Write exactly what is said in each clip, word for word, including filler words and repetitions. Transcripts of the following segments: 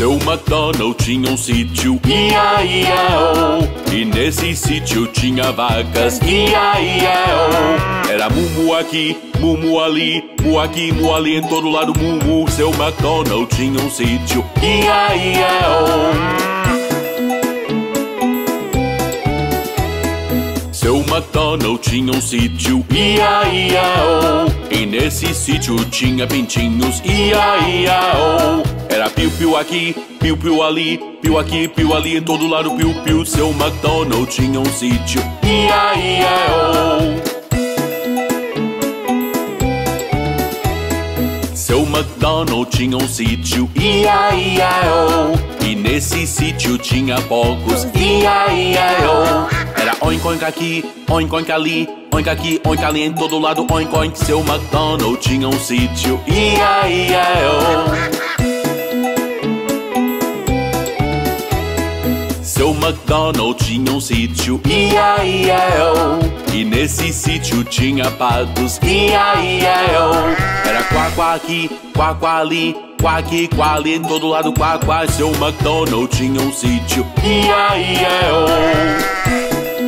Seu MacDonald tinha um sítio, I A I A O. E nesse sítio tinha vacas, I A I A O. Era mumu aqui, mumu ali, mu aqui, mu ali, em todo lado mumu. Seu MacDonald tinha um sítio, I A I A O. Seu MacDonald tinha um sítio, I A I A O. E nesse sítio tinha pintinhos, I A I A O. Era piu-piu aqui, piu-piu ali, piu aqui, piu ali, em todo lado piu-piu. Seu MacDonald tinha um sítio, I A I A O. Seu MacDonald tinha um sítio, I A I A O. E nesse sítio tinha porcos, I A I A O. Era oink oink aqui, oink oink ali, oink aqui, oink ali, em todo lado oink oink. Seu MacDonald tinha um sítio, I A I A O. Seu MacDonald tinha um sítio, I A I A O. E nesse sítio tinha patos, I A I A O. Era quá quá aqui, quá quá ali, quá aqui, quá ali, em todo lado quá quá. Seu MacDonald tinha um sítio, I A I A O.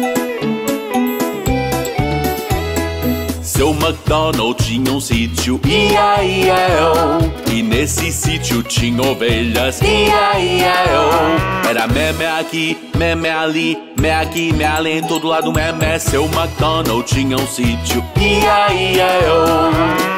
Seu MacDonald tinha um sítio, I A I A O. E nesse sítio tinha ovelhas, I A I A O. Era meme aqui, meme ali, me aqui, me ali, em todo lado meme. Seu MacDonald tinha um sítio, I A I A O.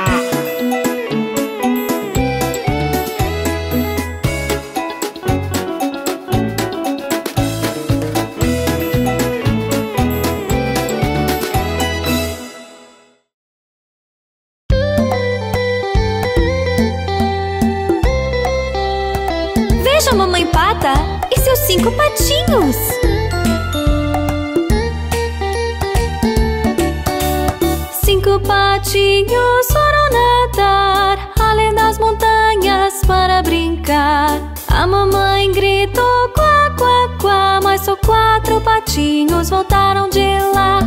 Veja a mamãe pata e seus cinco patinhos. Cinco patinhos foram nadar além das montanhas para brincar. A mamãe gritou quá, quá, quá, mas só quatro patinhos voltaram de lá.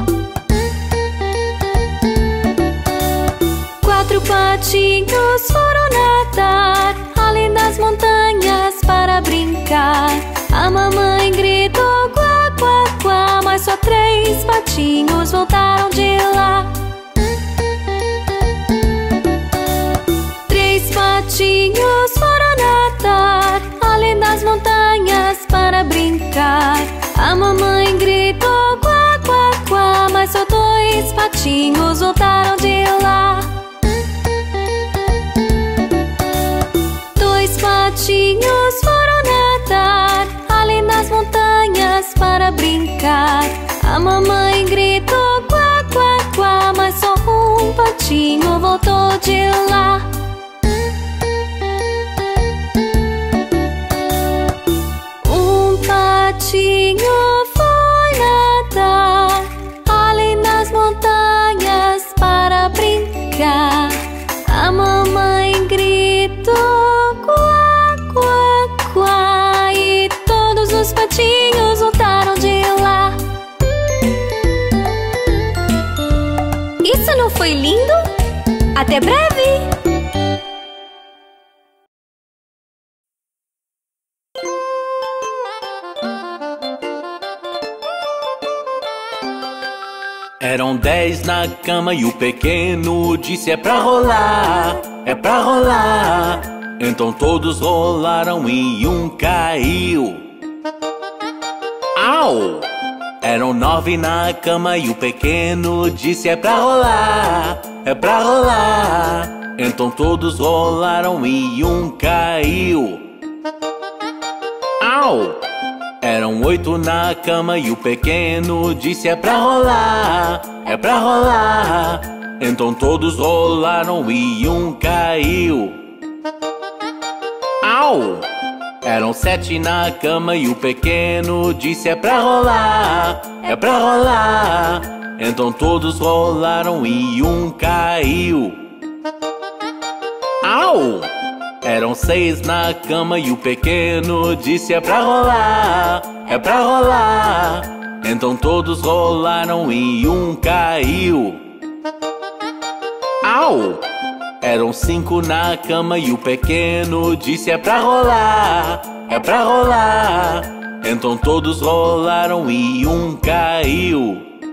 Quatro patinhos foram nadar além das montanhas para brincar. A mamãe gritou quá, quá, quá, mas só três patinhos voltaram de lá. Três patinhos foram nadar além das montanhas para brincar. A mamãe gritou quá, quá, quá, mas só dois patinhos voltaram de lá. Dois patinhos foram nadar além das montanhas para brincar. A mamãe gritou quá, quá, quá, mas só um patinho voltou de lá. Um patinho foi nadar além das montanhas para brincar. A mamãe gritou quá, quá, quá, e todos os patinhos voltaram de lá. Isso não foi lindo? Até breve! Eram dez na cama e o pequeno disse: é pra rolar, é pra rolar. Então todos rolaram e um caiu. Au! Eram nove na cama e o pequeno disse: é pra rolar, é pra rolar. Então todos rolaram e um caiu. Au! Eram oito na cama e o pequeno disse: é pra rolar, é pra rolar. Então todos rolaram e um caiu. Au! Eram sete na cama e o pequeno disse: é pra rolar, é pra rolar. Então todos rolaram e um caiu. Au! Eram seis na cama e o pequeno disse: é pra rolar, é pra rolar. Então todos rolaram e um caiu. Au! Eram cinco na cama e o pequeno disse: é pra rolar, é pra rolar. Então todos rolaram e um caiu.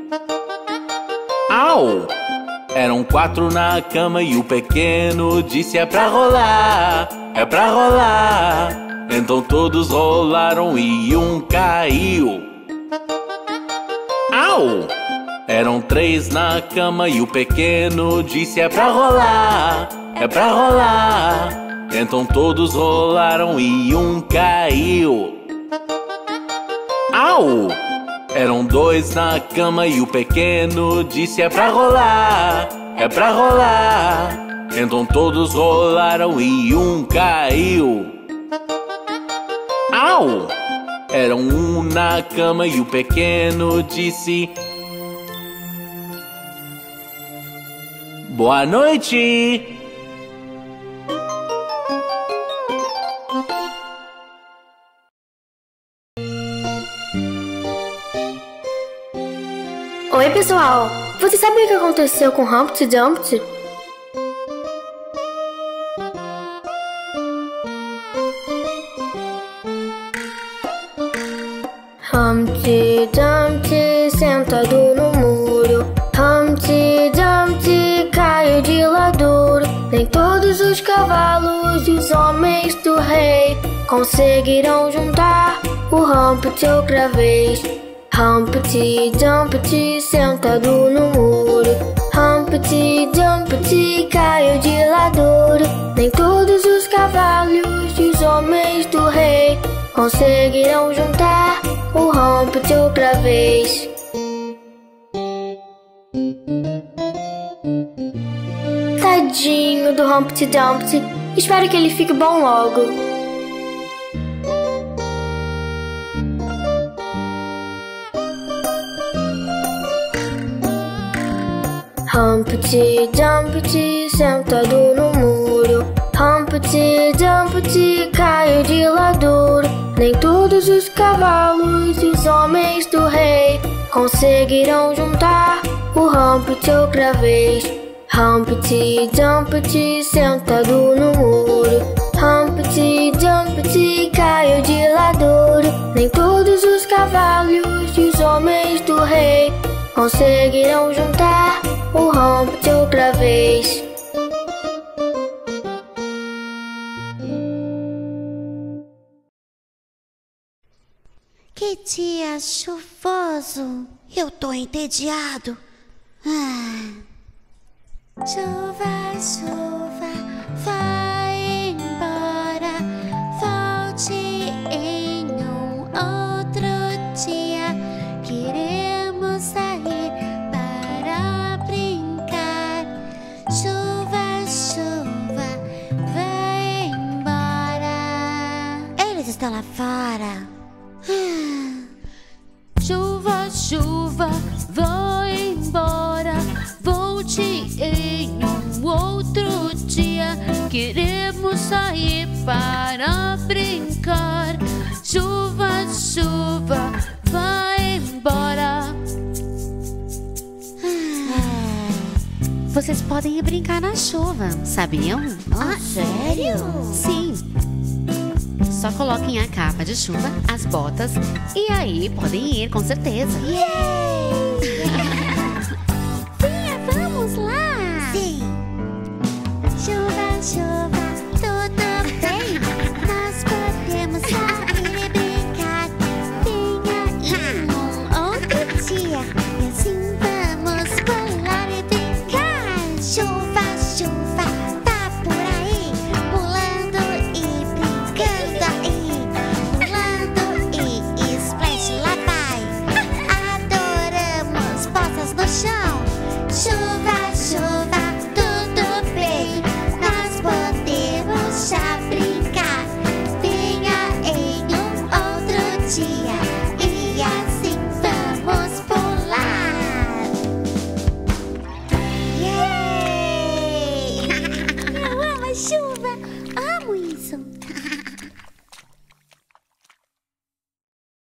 Au! Eram quatro na cama e o pequeno disse: é pra rolar, é pra rolar. Então todos rolaram e um caiu. Au! Eram três na cama e o pequeno disse: é pra rolar, é pra rolar. Então todos rolaram e um caiu. Au! Eram dois na cama e o pequeno disse: é pra rolar, é pra rolar. Então todos rolaram e um caiu. Au! Eram um na cama e o pequeno disse: boa noite! Oi, pessoal! Você sabe o que aconteceu com Humpty Dumpty? Humpty Dumpty sentado no muro, Humpty Dumpty caiu de laduro. Nem todos os cavalos e os homens do rei conseguirão juntar o Humpty outra vez. Humpty Dumpty sentado no muro, Humpty Dumpty caiu de laduro. Nem todos os cavalos e os homens do rei conseguirão juntar o Humpty outra vez. Tadinho do Humpty Dumpty. Espero que ele fique bom logo. Humpty Dumpty sentado no muro, Humpty Dumpty caiu de laduro. Nem todos os cavalos e os homens do rei conseguirão juntar o Humpty outra vez. Humpty Dumpty sentado no muro, Humpty Dumpty caiu de laduro. Nem todos os cavalos e os homens do rei conseguirão juntar o Humpty outra vez. Que dia chuvoso! Eu tô entediado. Ah. Chuva, chuva, vai embora. Volte em um outro dia. Queremos sair para brincar. Chuva, chuva, vai embora. Eles estão lá fora. Chuva, chuva, vai embora. Volte em um outro dia. Queremos sair para brincar. Chuva, chuva, vai embora. Vocês podem ir brincar na chuva, sabiam? Ah, sério? Sim. Só coloquem a capa de chuva, as botas, e aí podem ir com certeza. Yay! Vinha, vamos lá! Sim! Chuva, chuva, tudo bem? Nós podemos sair e brincar. Venha em um outro dia, e assim vamos pular e brincar. Chuva, chuva, tá por aí, pulando e brincando aí. Pulando e splash, lá vai. Adoramos poças no chão. Chuva, chuva, tudo bem. Nós podemos já brincar. Venha em um outro dia, e assim vamos pular. Yay! Eu amo a chuva, amo isso.